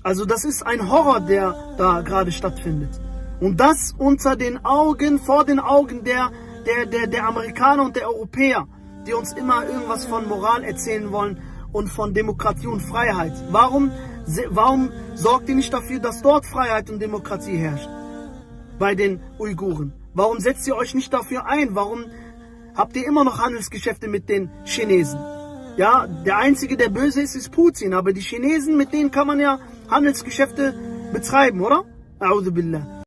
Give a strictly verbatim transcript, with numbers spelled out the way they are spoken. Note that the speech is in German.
Also das ist ein Horror, der da gerade stattfindet. Und das unter den Augen, vor den Augen der, der, der, der Amerikaner und der Europäer, die uns immer irgendwas von Moral erzählen wollen und von Demokratie und Freiheit. Warum, warum sorgt ihr nicht dafür, dass dort Freiheit und Demokratie herrscht? Bei den Uiguren. Warum setzt ihr euch nicht dafür ein? Warum habt ihr immer noch Handelsgeschäfte mit den Chinesen? Ja, der Einzige, der böse ist, ist Putin. Aber die Chinesen, mit denen kann man ja Handelsgeschäfte betreiben, oder? A'udhu billah.